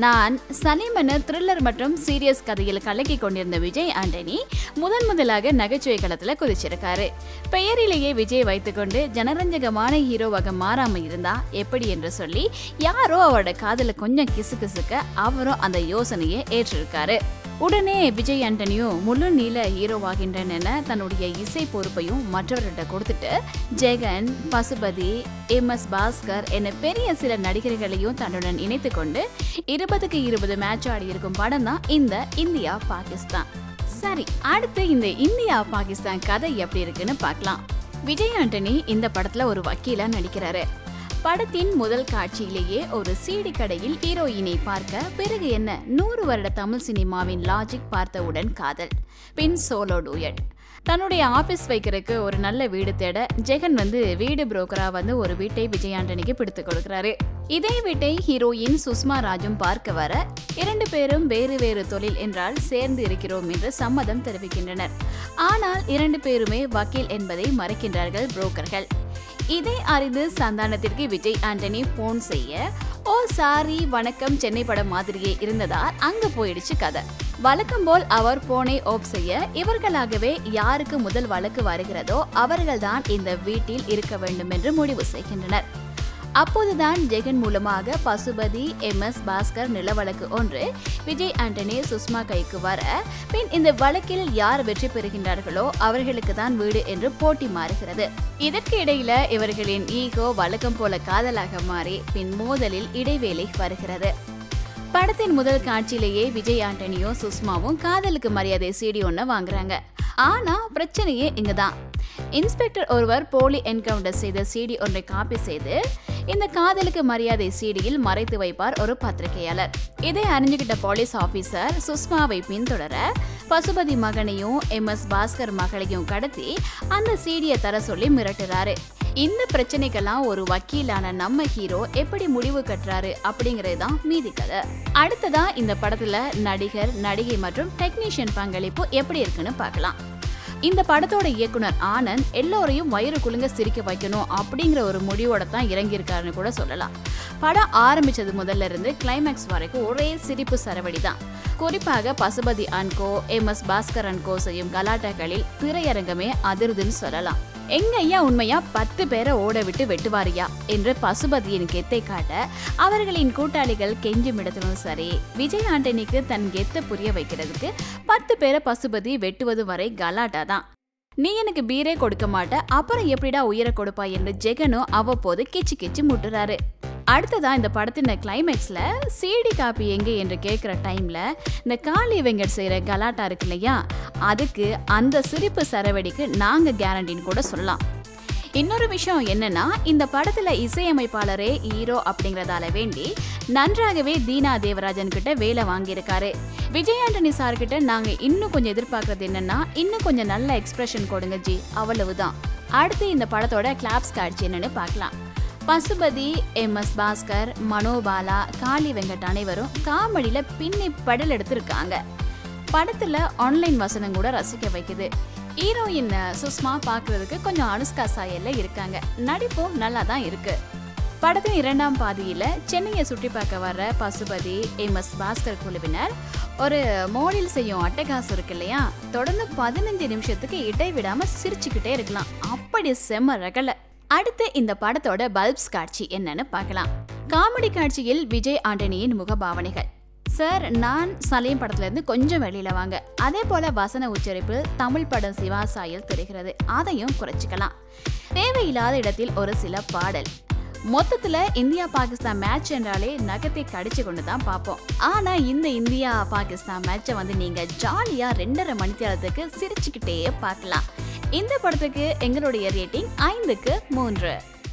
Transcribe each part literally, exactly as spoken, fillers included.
நான் சலீம் என த்ரில்லர் மற்றும் சீரியஸ் கதையில் கலக்கி கொண்டிருந்த விஜய் ஆண்டனி முதன் முதலாக நகைச்சுவை களத்துல குதிச்சிருக்காரு. பெயரிலேயே விஜய் வைத்துக்கொண்டு ஜனரஞ்சகமான ஹீரோவாக மாறாம இருந்தா எப்படி என்று சொல்லி யாரோ அவரோட காதல கொஞ்சம் கிசு கிசுக்க அவரும் அந்த யோசனையை ஏற்றிருக்காரு. உடனே விஜய் ஆண்டனியும் முழு நீள ஹீரோவாகின்றன என தன்னுடைய இசை பொறுப்பையும் மற்றவர்கிட்ட கொடுத்துட்டு ஜெகன், பசுபதி, எம் எஸ் பாஸ்கர் என பெரிய சில நடிகர்களையும் தன்னுடன் இணைத்து கொண்டு இருபதுக்கு இருபது மேட்ச் ஆடி இருக்கும் படம் தான் இந்த இந்தியா பாகிஸ்தான். சரி, அடுத்து இந்த இந்தியா பாகிஸ்தான் கதை எப்படி இருக்குன்னு பார்க்கலாம். விஜய் ஆண்டனி இந்த படத்துல ஒரு வக்கீலா நடிக்கிறாரு. படத்தின் முதல் காட்சியிலேயே ஒரு சீடி கடையில் ஹீரோயினை பார்க்க, பிறகு என்ன நூறு வருட தமிழ் சினிமாவின் லாஜிக் பார்த்தவுடன் காதல், பின் சோலோ டூயட். தன்னுடைய ஆபீஸ் வைக்கிறதுக்கு ஒரு நல்ல வீடு தேட ஜெகன் வந்து வீடு புரோக்கரா வந்து ஒரு வீட்டை விஜய் ஆண்டனிக்கு பிடித்து கொடுக்கிறாரு. இதே வீட்டை ஹீரோயின் சுஷ்மா ராஜும் பார்க்க வர இரண்டு பேரும் வேறு வேறு தொழில் என்றால் சேர்ந்து இருக்கிறோம் என்று சம்மதம் தெரிவிக்கின்றனர். ஆனால் இரண்டு பேருமே வக்கீல் என்பதை மறைக்கின்றார்கள் புரோக்கர்கள். இதை அறிந்து சந்தானத்திற்கு விஜய் ஆண்டனி போன் செய்ய, ஓ சாரி வணக்கம் சென்னை படம் மாதிரியே இருந்ததால் அங்க போயிடுச்சு கதை. வழக்கம் போல் அவர் போனை ஆஃப் செய்ய இவர்களாகவே யாருக்கு முதல் வழக்கு வருகிறதோ அவர்கள்தான் இந்த வீட்டில் இருக்க வேண்டும் என்று முடிவு செய்கின்றனர். அப்போதுதான் ஜெகன் மூலமாக பசுபதி, எம் எஸ் பாஸ்கர் நில வழக்கு ஒன்று விஜய் ஆண்டனி சுஷ்மா கைக்கு வர, பின் இந்த வழக்கில் யார் வெற்றி பெறுகின்றார்களோ அவர்களுக்கு தான் வீடு என்று போட்டி மாறுகிறது. இதற்கு இடையில இவர்களின் ஈகோ வழக்கம் போல காதலாக மாறி பின் மோதலில் இடைவேளை வருகிறது. படத்தின் முதல் காட்சியிலேயே விஜய் ஆண்டனியும் சுஷ்மாவும் காதலுக்கு மரியாதை சீடி ஒன்ன வாங்குறாங்க. ஆனா பிரச்சனையே இங்கதான். இன்ஸ்பெக்டர் ஒருவர் போலி என்கவுண்டர் செய்த சீடி ஒன்றை காப்பி செய்து இந்த காதலுக்கு மரியாதை சீடியில் மறைத்து வைப்பார் ஒரு பத்திரிகையாளர். இதை அறிஞ்சுகிட்ட போலீஸ் ஆபீசர் சுஷ்மாவை பின்தொடர பசுபதி மகனையும் எம் எஸ் பாஸ்கர் மகளையும் கடத்தி அந்த சீடியை தர சொல்லி மிரட்டுறாரு. இந்த பிரச்சனைக்கெல்லாம் ஒரு வக்கீலான நம்ம ஹீரோ எப்படி முடிவு கட்டுறாரு அப்படிங்கிறது தான் மீதி கதை. அடுத்ததா இந்த படத்துல நடிகர், நடிகை மற்றும் டெக்னீஷியன் பங்களிப்பு எப்படி இருக்குன்னு பார்க்கலாம். இந்த படத்தோட இயக்குனர் ஆனந்த் எல்லோரையும் வயிறு குலுங்க சிரிக்க வைக்கணும் அப்படிங்கிற ஒரு முடிவோட தான் இறங்கியிருக்காருன்னு கூட சொல்லலாம். படம் ஆரம்பிச்சது முதல்ல இருந்து கிளைமேக்ஸ் வரைக்கும் ஒரே சிரிப்பு சரவடி தான். குறிப்பாக Pasupathi and co, M S Bhaskar and co செய்யும் கலாட்டாக்களில் திரையரங்கமே அதிர்துன்னு சொல்லலாம். எங்க ஐயா உண்மையா பத்து பேரை ஓட விட்டு வெட்டுவாரியா என்று பசுபதியின் கெத்தை காட்ட அவர்களின் கூட்டாளிகள் கெஞ்சும் இடத்திலும் சரி, விஜய் ஆண்டனிக்கு தன் கெத்தை புரிய வைக்கிறதுக்கு பத்து பேரை பசுபதி வெட்டுவது வரை கலாட்டா தான். நீ எனக்கு பீரே கொடுக்க மாட்ட, அப்புறம் எப்படிடா உயிரை கொடுப்பா என்று ஜெகனும் அவ்வப்போது கிச்சு கிச்சு முட்டுறாரு. அடுத்ததா இந்த படத்தின் கிளைமேக்ஸ்ல சிடி காப்பி எங்கே என்று கேட்குற டைம்ல இந்த காளி வெங்கட் செய்யற கலாட்டா இருக்கு இல்லையா, அதுக்கு அந்த சிரிப்பு சரவடிக்கு நாங்க கேரண்டின்னு கூட சொல்லலாம். இன்னொரு விஷயம் என்னன்னா, இந்த படத்துல இசையமைப்பாளரே ஹீரோ அப்படிங்கறதால வேண்டி நன்றாகவே தீனா தேவராஜன் கிட்ட வேலை வாங்கியிருக்காரு. விஜய் ஆண்டனி சார் கிட்ட நாங்க இன்னும் கொஞ்சம் எதிர்பார்க்கறது என்னன்னா, இன்னும் கொஞ்சம் நல்ல எக்ஸ்பிரஷன் கொடுங்க ஜி, அவ்வளவுதான். அடுத்து இந்த படத்தோட கிளாப்ஸ் காட்சி என்னன்னு பார்க்கலாம். பசுபதி, எம் எஸ் பாஸ்கர், மனோபாலா, காளி வெங்கட் அனைவரும் காமெடியில பின்னி படல் எடுத்திருக்காங்க. படத்துல ஆன்லைன் வசனம் கூட ரசிக்க வைக்குது. ஹீரோயின் சுஷ்மா பார்க்கறதுக்கு கொஞ்சம் அனுஷ்கா சாயல்ல இருக்காங்க. நடிப்பும் நல்லா தான் இருக்கு. படத்தின் இரண்டாம் பாதியில சென்னையை சுற்றி பார்க்க வர்ற பசுபதி, எம் எஸ் பாஸ்கர் குழுவினர் ஒரு மோடில் செய்யும் அட்டகாசம் இருக்கு இல்லையா, தொடர்ந்து பதினஞ்சு நிமிஷத்துக்கு இடைவிடாம சிரிச்சுக்கிட்டே இருக்கலாம். அப்படி செம்ம ரகல. அடுத்து இந்த படத்தோட பல்ப்ஸ் காட்சி என்னன்னு பார்க்கலாம். காமெடி காட்சியில் விஜய் ஆண்டனியின் முகபாவனைகள். சார், நான் சலீம் படத்துல இருந்து கொஞ்சம் வெளியில வாங்க. அதே போல வசன உச்சரிப்பு தமிழ் படம் சிவா சாயல் தெரிகிறது, அதையும் குறைச்சிக்கலாம். தேவையில்லாத இடத்தில் ஒரு சில பாடல். மொத்தத்துல இந்தியா பாகிஸ்தான் மேட்ச் என்றாலே நகத்தை கடிச்சு கொண்டு தான் பார்ப்போம். ஆனா இந்த இந்தியா பாகிஸ்தான் மேட்சை வந்து நீங்க ஜாலியா ரெண்டரை மணி நேரத்துக்கு சிரிச்சுக்கிட்டே பார்க்கலாம். இந்த படத்துக்கு எங்களுடைய ரேட்டிங் ஐந்துக்கு மூன்று.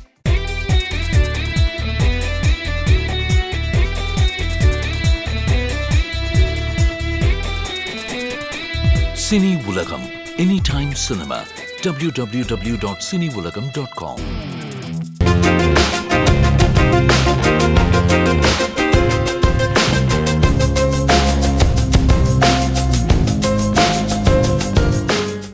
Cini Ulagam, anytime cinema, W W W dot Cini Ulagam dot com.